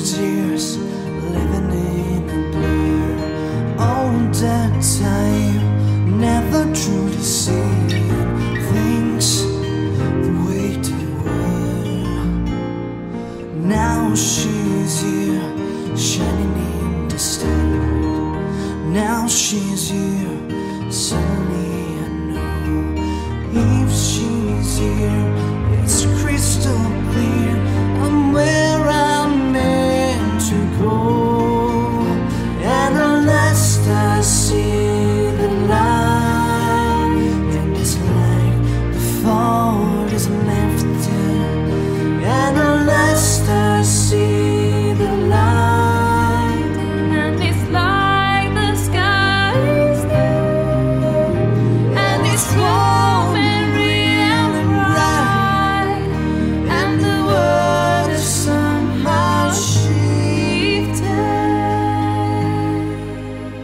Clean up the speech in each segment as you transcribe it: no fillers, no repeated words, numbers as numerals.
those years living in a blur. All that time, never truly seeing things the way they were. Now she's here, shining in the starlight. Now she's here, suddenly I know. If she's here, it's crystal clear. I'm where I'm meant to go. And at last I see the light. And it's like the fault is left there. And at last I see the light. And it's like the sky is blue, and it's warm and real and bright, and the world is somehow shifted.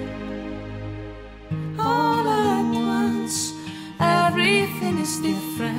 All at once, everything is different.